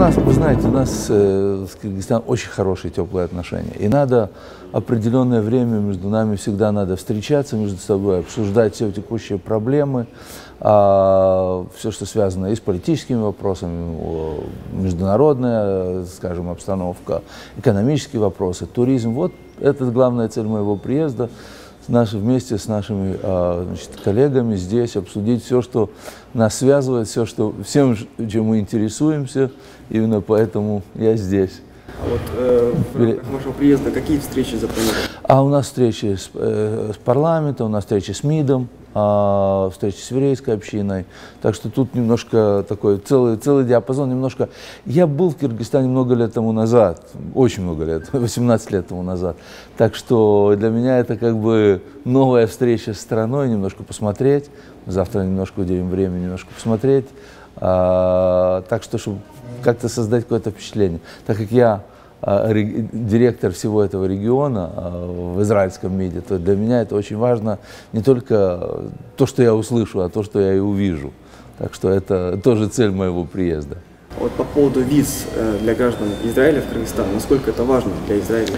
нас, вы знаете, у нас с Кыргызстаном очень хорошие теплые отношения. И надо определенное время между нами всегда надо встречаться между собой, обсуждать все текущие проблемы, все, что связано и с политическими вопросами, международная, скажем, обстановка, экономические вопросы, туризм. Вот это главная цель моего приезда. Вместе с нашими коллегами здесь обсудить все, что нас связывает, всем, чем мы интересуемся. Именно поэтому я здесь. А вот в рамках вашего приезда какие встречи запланированы? У нас встречи с парламентом, у нас встречи с МИДом, встречи с еврейской общиной. Так что тут немножко такой целый диапазон. Немножко. Я был в Кыргызстане много лет тому назад, очень много лет, 18 лет тому назад. Так что для меня это как бы новая встреча с страной, немножко посмотреть. Завтра немножко уделим время, немножко посмотреть. Так что, чтобы как-то создать какое-то впечатление. Так как я директор всего этого региона в израильском МИДе, то для меня это очень важно не только то, что я услышу, а то, что я и увижу. Так что это тоже цель моего приезда. Вот по поводу виз для граждан Израиля в Кыргызстан, насколько это важно для Израиля?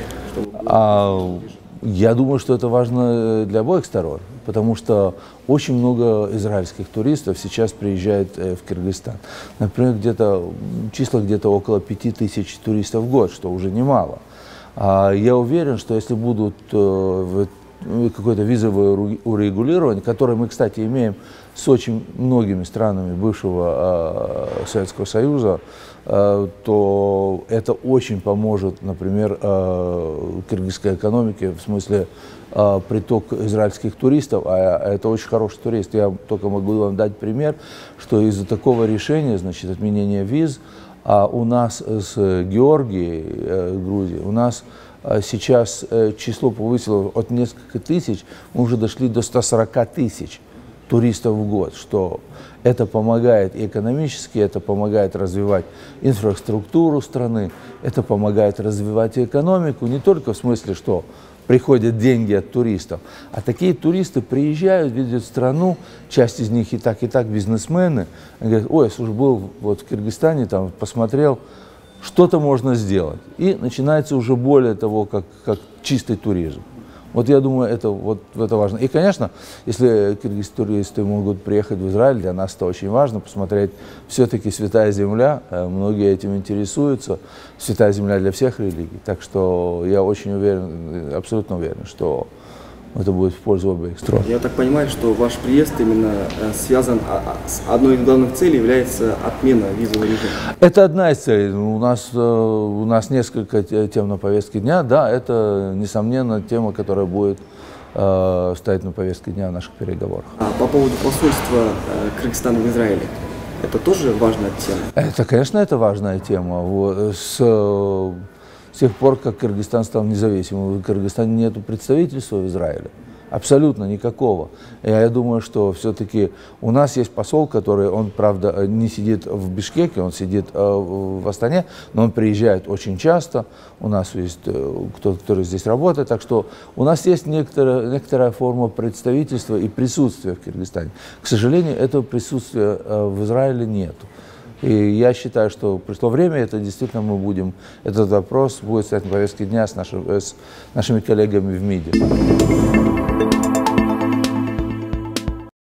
Я думаю, что это важно для обоих сторон, потому что очень много израильских туристов сейчас приезжает в Кыргызстан. Например, числа где-то около 5000 туристов в год, что уже немало. Я уверен, что если будут какое-то визовое урегулирование, которое мы, кстати, имеем с очень многими странами бывшего Советского Союза, то это очень поможет, например, кыргызской экономике, в смысле приток израильских туристов, а это очень хороший турист. Я только могу вам дать пример, что из-за такого решения, значит, отменения виз, у нас с Георгией, Грузией, у нас сейчас число повысилось от нескольких тысяч, мы уже дошли до 140 тысяч туристов в год, что это помогает и экономически, это помогает развивать инфраструктуру страны, это помогает развивать и экономику, не только в смысле, что приходят деньги от туристов, а такие туристы приезжают, видят страну, часть из них и так бизнесмены, они говорят: ой, я уже был вот в Кыргызстане, там посмотрел, что-то можно сделать. И начинается уже более того, как чистый туризм. Вот я думаю, это важно. И, конечно, если кыргызские туристы могут приехать в Израиль, для нас это очень важно, посмотреть все-таки Святая Земля. Многие этим интересуются. Святая Земля для всех религий. Так что я очень уверен, абсолютно уверен, что это будет в пользу обеих сторон. Я так понимаю, что ваш приезд именно связан с одной из главных целей является отмена визового режима. Это одна из целей. У нас несколько тем на повестке дня. Да, это, несомненно, тема, которая будет стоять на повестке дня в наших переговорах. А по поводу посольства Кыргызстана в Израиле, это тоже важная тема? Это, конечно, это важная тема. С тех пор, как Кыргызстан стал независимым, в Кыргызстане нет представительства в Израиле. Абсолютно никакого. Я думаю, что все-таки у нас есть посол, который, он, правда, не сидит в Бишкеке, он сидит в Астане, но он приезжает очень часто. У нас есть кто-то, который здесь работает, так что у нас есть некоторая форма представительства и присутствия в Кыргызстане. К сожалению, этого присутствия в Израиле нет. И я считаю, что пришло время, это действительно этот вопрос будет стоять на повестке дня с нашими коллегами в МИДе.